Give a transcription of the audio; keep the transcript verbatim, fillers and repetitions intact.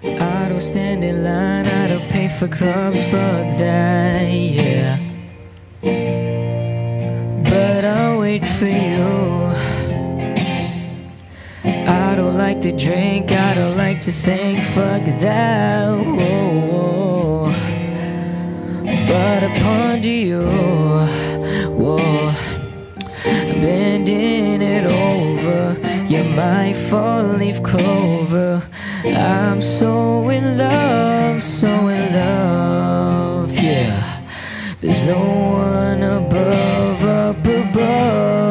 I don't stand in line, I don't pay for clubs, fuck that, yeah. But I'll wait for you. I don't like to drink, I don't like to think, fuck that, whoa. But I ponder you, whoa. Bending it over, you're my four-leaf clover. I'm so in love, so in love, yeah. There's no one above, up above.